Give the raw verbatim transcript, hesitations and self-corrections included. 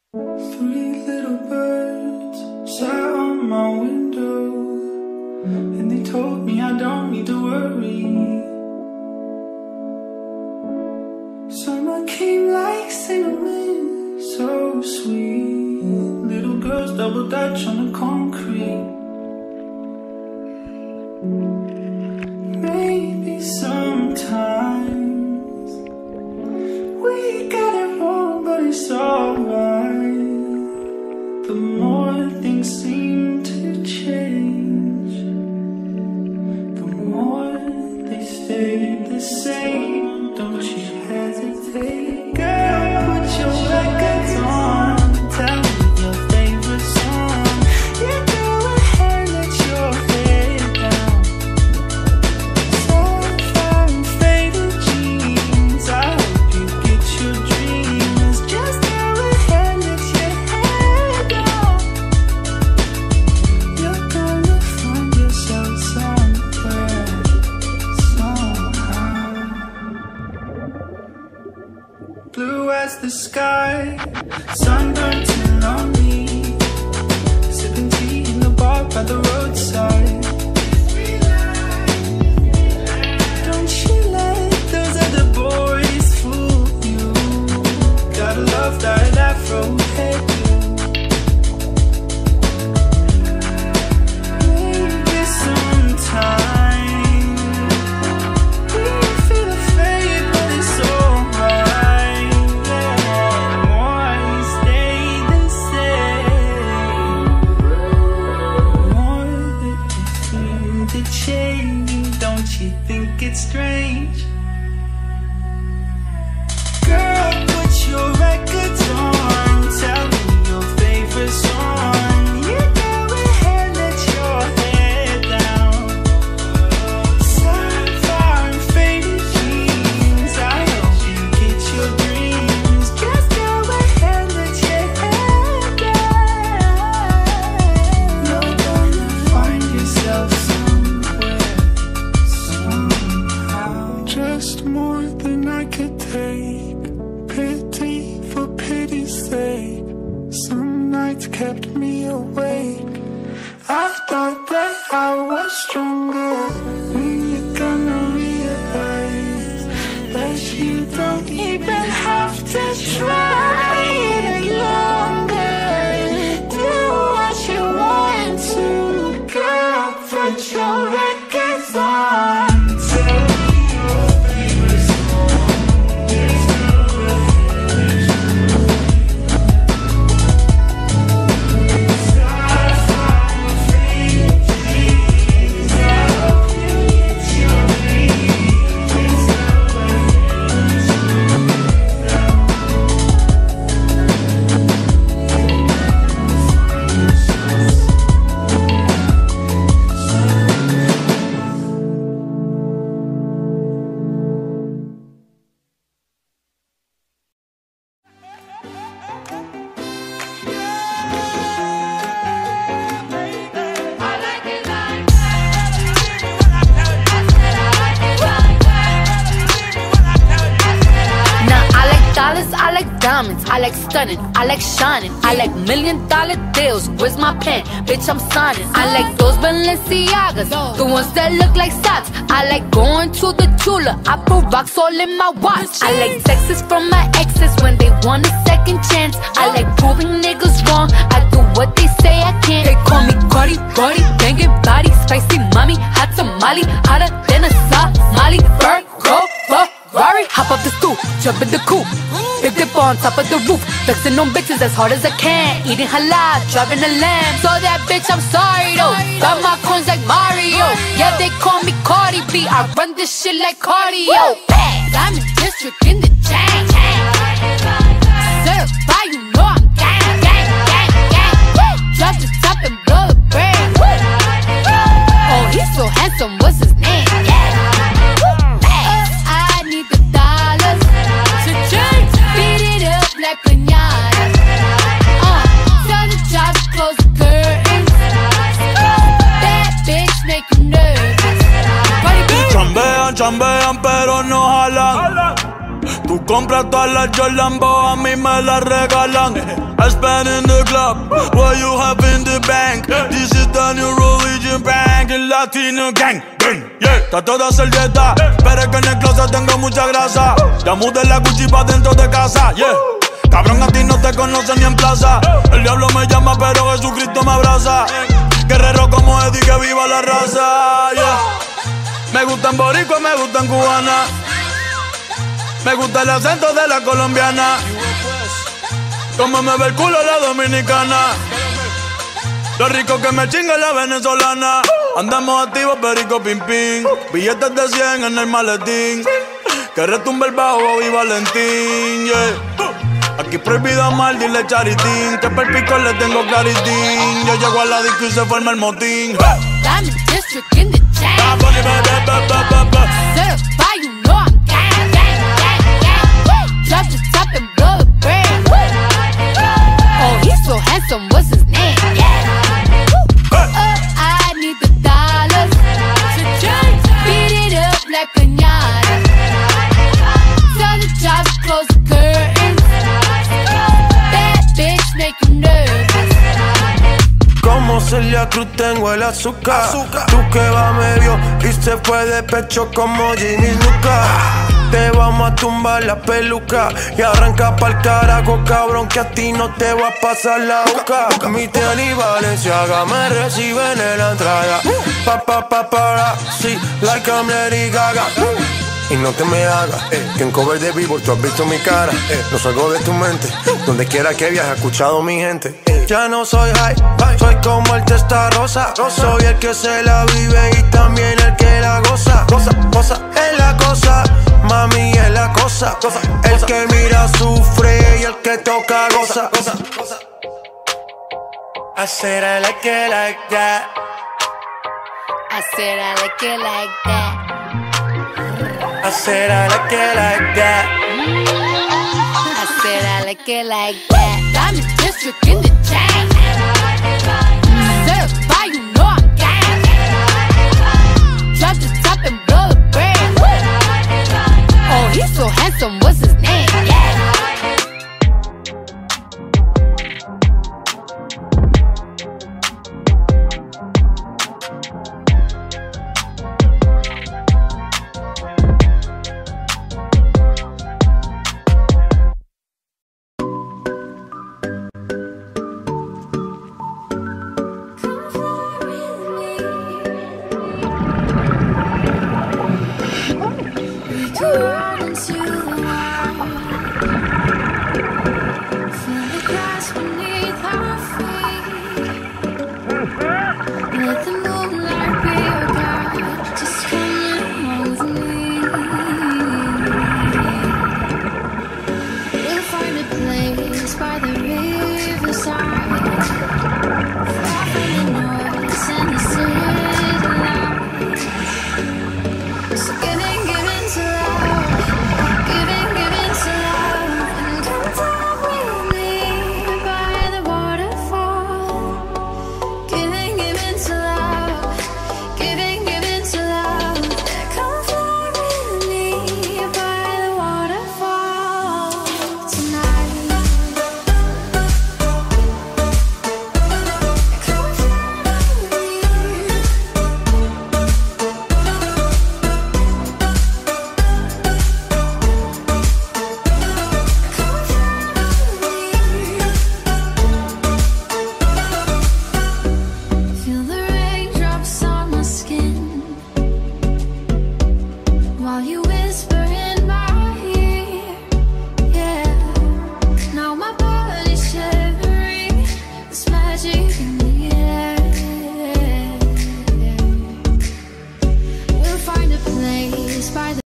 Three little birds sat on my window, and they told me I don't need to worry. Summer came like cinnamon, so sweet. Little girls double dutch on the concrete. Maybe sometimes we got it wrong, but it's alright. The more things seem to change, the more they stay the same. Don't you hesitate, girl, put your records on. Tell me your favorite song. Yeah, go ahead, let your head down. Sapphire and faded jeans, I hope you get your dreams. Just go ahead, let your head down. You're gonna find yourself somewhere, somehow. Blue as the sky, sunburnt and lonely, sipping tea in the bar by the roadside. Don't you let those other boys fool you. Got a love that afro hairdo. Maybe sometime we feel the fade, but it's alright. Yeah, why stay the same? More that you seem to change. Don't you think it's strange? Girl, put your records on. Tell me your favorite song. You go ahead, let your head down. Sapphire and faded jeans, I hope you get your dreams. Just go ahead, let your head down. You're gonna find yourself somewhere, somehow. Just more than I could take. Pity for pity's sake. Some nights kept me awake. I thought that I was stronger. When you're gonna realize that you don't even have to try any longer. Do what you want to, girl. Put your records on. Tell me your favorite song. I like diamonds, I like stunning, I like shining, I like million dollar deals. Where's my pen? Bitch, I'm signing. I like those Balenciagas, the ones that look like socks. I like going to the Tula, I put rocks all in my watch. I like texts from my exes when they want a second chance. I like proving niggas wrong, I do what they say I can't. They call me Cardi, Cardi, banging body, spicy mommy, hot tamale, hotter than a Somali. Bird, go, Ferrari, hop up the stoop, jump in the coupe, big dip on top of the roof, flexing on bitches as hard as I can, eating halal, driving a lamb. So that bitch, I'm sorry though, got my coins like Mario. Yeah, they call me Cardi B, I run this shit like cardio. I'm in district in the chain, certified, you know I'm gang, gang, gang, gang. Drop the top and blow the brand. Oh, he's so handsome, what's his name? Chambean, chambean, pero no jalan. Tu compra todas las Jolambo, a mí me las regalan. I spend in the club, what you have in the bank. This is the new religion bank, el Latino gang. Yeah, trato de hacer dieta, pero es que en el closet tengo mucha grasa. Ya mudé la Gucci pa' dentro de casa, yeah. Cabrón, a ti no te conocen ni en plaza. El diablo me llama, pero Jesucristo me abraza. Guerrero como Eddie, que viva la raza, yeah. Me gustan boricua, me gustan cubana. Me gusta el acento de la colombiana. Como me ve el culo la dominicana. Lo rico que me chinga la venezolana. Andamos activos, perico, pim, pim. Billetes de cien en el maletín. Que retumbe el bajo y Valentín, yeah. Aquí prohibido amar, dile charitín. Que per pico le tengo claritín. Yo llego a la disco y se forma el motín. Diamond District in the chain. Certified, you know I'm gang, gang, gang, gang. Drop the top and blow the brand. Oh, he's so handsome, what's his name? Beat it up like piñata. Tell the job to close the curtains. Bad bitch make you nervous. Como Celia Cruz tengo el azúcar. azúcar. Tú que va medio y se fue de pecho como Ginny Luca. Te vamos a tumbar la peluca y arranca pa'l carajo, cabrón, que a ti no te va a pasar la boca. Mi tía y Valenciaga me reciben en la entrada. Pa, pa, pa, para, sí, like I'm Lady Gaga. Y no te me hagas, eh, que en cover de Billboard tú has visto mi cara, eh, no salgo de tu mente, donde quiera que viajes, he escuchado mi gente. eh. Ya no soy high, soy como el testa rosa. Soy el que se la vive y también el que la goza. Goza, goza, es la cosa, mami es la cosa. El que mira sufre y el que toca goza. I said I like it like that. I said I like it like that. I said I like it like that. I said I like it like that. Diamond District in the chain. Certified, you know I'm gang. Drop the top and blow the brand. Oh, he's so handsome, what's his name? Yeah. By the river